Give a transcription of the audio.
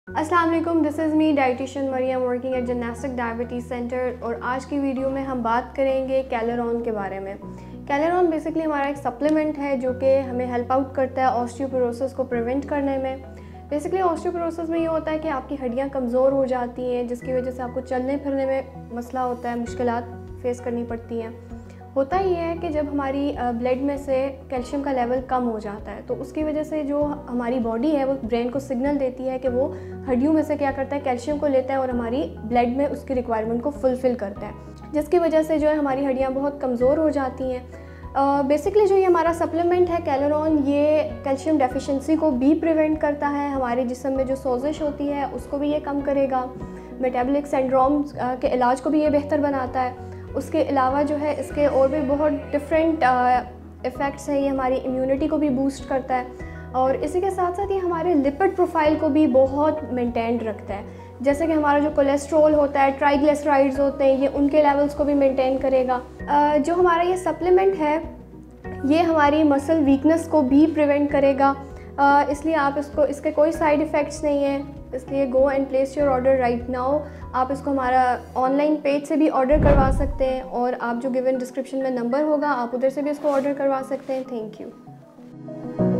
अस्सलाम वालेकुम, this is me dietitian Mariam working at gymnastic diabetes centre. और आज की वीडियो में हम बात करेंगे कैलोरॉन के बारे में। कैलोरॉन बेसिकली हमारा एक सप्लीमेंट है जो कि हमें हेल्प आउट करता है ऑस्टियोपोरोसिस को प्रिवेंट करने में। बेसिकली ऑस्टियोपोरोसिस में ये होता है कि आपकी हड्डियाँ कमज़ोर हो जाती हैं, जिसकी वजह से आपको चलने फिरने में मसला होता है, मुश्किलात फेस करनी पड़ती हैं। होता ही है कि जब हमारी ब्लड में से कैल्शियम का लेवल कम हो जाता है तो उसकी वजह से जो हमारी बॉडी है वो ब्रेन को सिग्नल देती है कि वो हड्डियों में से क्या करता है, कैल्शियम को लेता है और हमारी ब्लड में उसकी रिक्वायरमेंट को फुलफ़िल करता है, जिसकी वजह से जो है हमारी हड्डियाँ बहुत कमज़ोर हो जाती हैं। बेसिकली जो ये हमारा सप्लीमेंट है कैलोरॉन, ये कैल्शियम डेफिशिएंसी को भी प्रिवेंट करता है। हमारे जिस्म में जो सोजिश होती है उसको भी ये कम करेगा। मेटाबॉलिक सिंड्रोम के इलाज को भी ये बेहतर बनाता है। उसके अलावा जो है इसके और भी बहुत डिफरेंट इफ़ेक्ट्स हैं। ये हमारी इम्यूनिटी को भी बूस्ट करता है और इसी के साथ साथ ये हमारे लिपिड प्रोफाइल को भी बहुत मेंटेन रखता है। जैसे कि हमारा जो कोलेस्ट्रॉल होता है, ट्राइग्लिसराइड्स होते हैं, ये उनके लेवल्स को भी मेंटेन करेगा। जो हमारा ये सप्लीमेंट है ये हमारी मसल वीकनेस को भी प्रिवेंट करेगा। इसलिए आप इसके कोई साइड इफ़ेक्ट्स नहीं हैं, इसलिए go and place your order right now. आप इसको हमारा ऑनलाइन पेज से भी ऑर्डर करवा सकते हैं और आप जो गिवन डिस्क्रिप्शन में नंबर होगा आप उधर से भी इसको ऑर्डर करवा सकते हैं। Thank you.